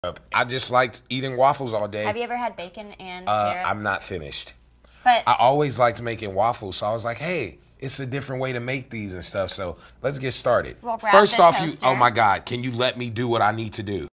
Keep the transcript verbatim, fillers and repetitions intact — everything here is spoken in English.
I just liked eating waffles all day. Have you ever had bacon and uh, syrup? I'm not finished. But I always liked making waffles, so I was like, hey, it's a different way to make these and stuff. So let's get started. We'll grab First the off, you toaster. oh my God, can you let me do what I need to do?